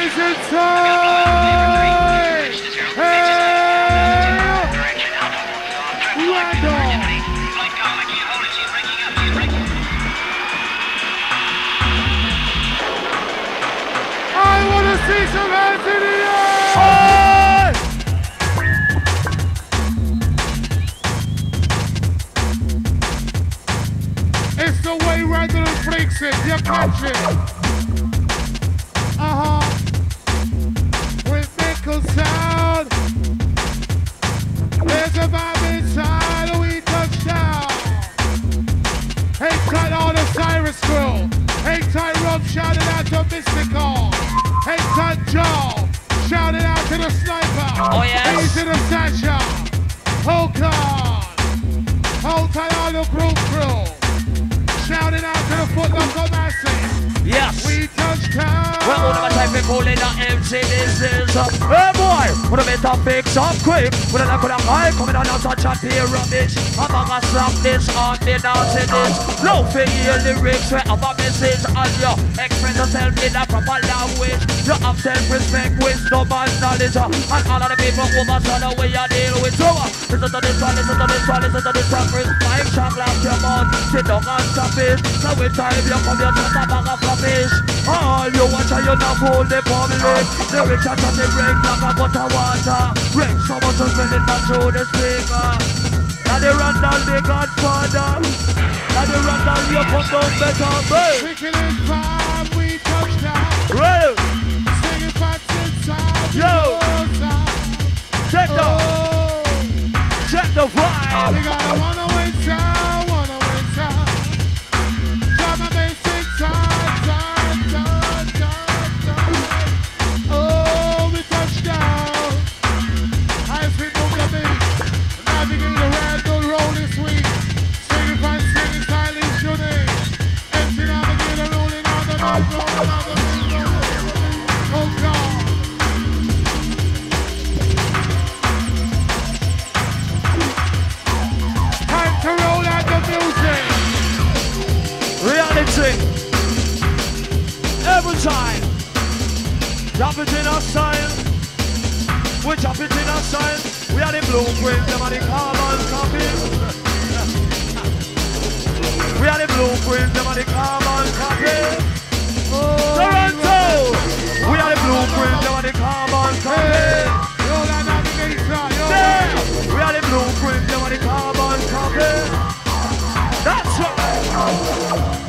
inside! Hey! Randall! I want to see some hands in the air! It's the way Randall freaks it, you catch it. With nickel sound. There's a vibe inside, we touch down. Hang tight on the Cyrus crew. Hang tight Rob, shouting out to Mystical. Hang tight Joe, shouting out to the Sniper. Oh yes. He's to the Sasha. Hold on. Hold tight on the group crew. Shouting out to the Foot Locker Massive. Yes. We touch down. Well, all of my time people in the MC, this is hey boy, put a bit of fix up quick. Put a knock on the mic, coming on out such a peer rubbish. I'm gonna slap this on the dancing this. Low for your lyrics, where have a message on you. Express yourself in a proper language. You have self-respect, wisdom and knowledge. And all of the people who must know the way you deal with. So, listen to this one, listen to this one, listen to this one. First, mic shot, laugh your mouth. Sit down and stop it. So with time you come, you just a bag of rubbish. All you watch and you not fool the public. The rich are trying to break like a butter water. Break so much to spend it back through the speaker. Now the Randall, the Godfather. Now the Randall, you put down better, babe. Freakin in time, we touch down. Real. Singing facts inside. Yo. Check the. Check the vibe. We got a one-away town, one-away town. Drop my bass inside, time, time, time, time. Oh, we touch down. As we move the beat, navigating the Randall roll this week. Singing fast, singing stylish, shooting. MC navigator rolling on the beat, rolling on the beat, rolling on the beat. Oh God. Time to roll out the music. Reality. Every time. Drop it in our style. We drop it in our style. We are the blueprint, them are the carbon copy. We are the blueprint, them are the carbon copy. Toronto! We are the blueprint, them are the carbon copy. Roll out navigator, yo. We are the blueprint, them are the carbon copy. That's right.